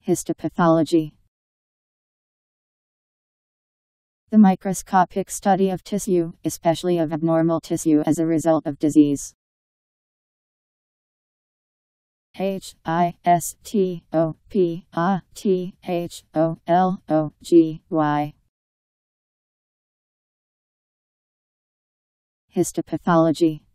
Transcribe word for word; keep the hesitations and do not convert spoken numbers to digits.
Histopathology. The microscopic study of tissue, especially of abnormal tissue as a result of disease. H I S T O P A T H O L O G Y. Histopathology.